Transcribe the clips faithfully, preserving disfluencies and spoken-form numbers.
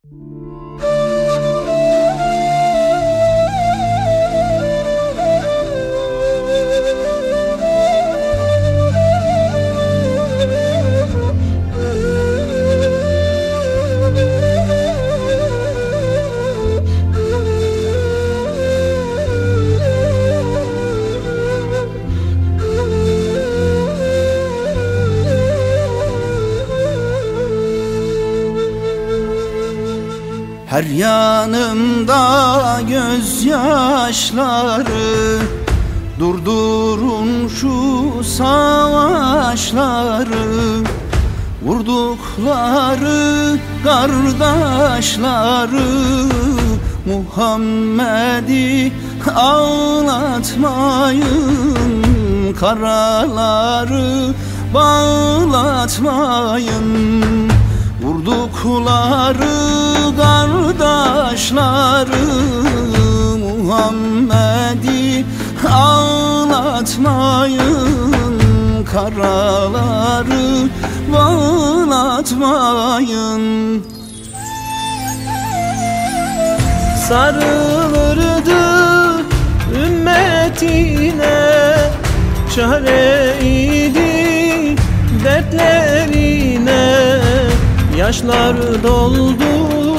Her yanımda gözyaşları, durdurun şu savaşları. Vurdukları kardeşleri, Muhammed'i ağlatmayın, karaları bağlatmayın. Vurdukları kardeşleri, Muhammed'i ağlatmayın, karaları bağlatmayın. Sarılırdı ümmetine, çareydi dertlerine. Yaşlar doldu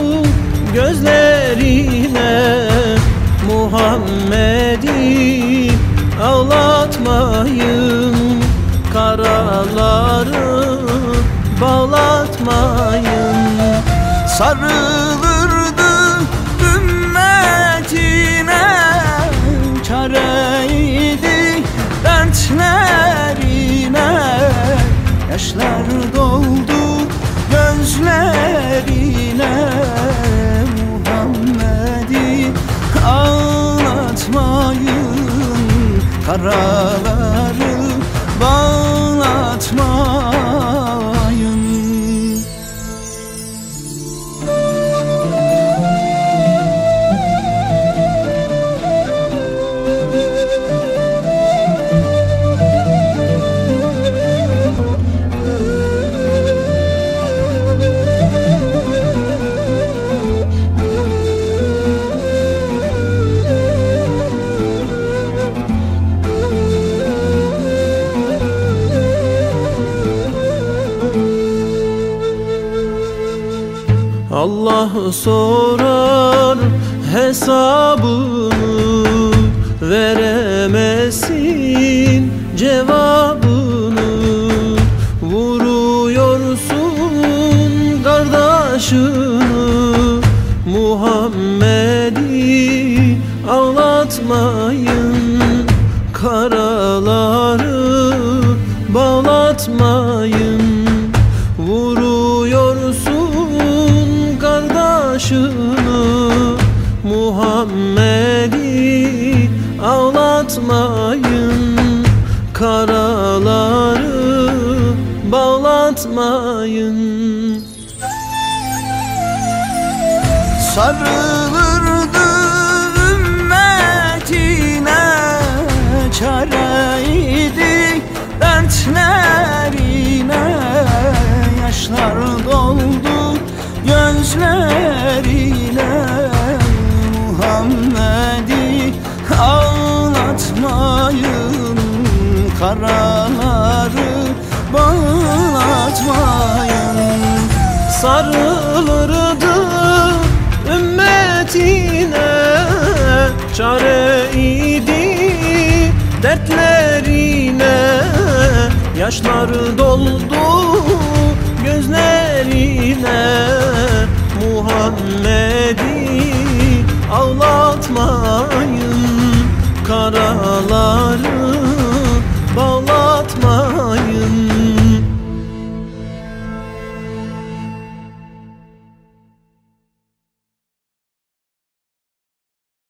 gözlerine, Muhammed'i ağlatmayın, karaları bağlatmayın. Sarılırdı ümmetine, çareydi dertlerine. Yaşlar doldu gözlerine, Muhammed'i ağlatmayın, karaları bağlatmayın. Allah sorar hesabını, veremezsin cevabını. Vuruyorsun kardeşini, Muhammed'i ağlatmayın, karaları bağlatmayın. Vuruyorsun kardeşini, Muhammed'i ağlatmayın, karaları bağlatmayın. Sarılırdı ümmetine, çareydi dertlerine. Yaşlar doldu gözlerine, Muhammed'i ağlatmayın, karaları bağlatmayın. Sarılırdı ümmetine, çareydi dertlerine. Yaşlar doldu gözlerine, Muhammed'i ağlatmayın, karaları bağlatmayın.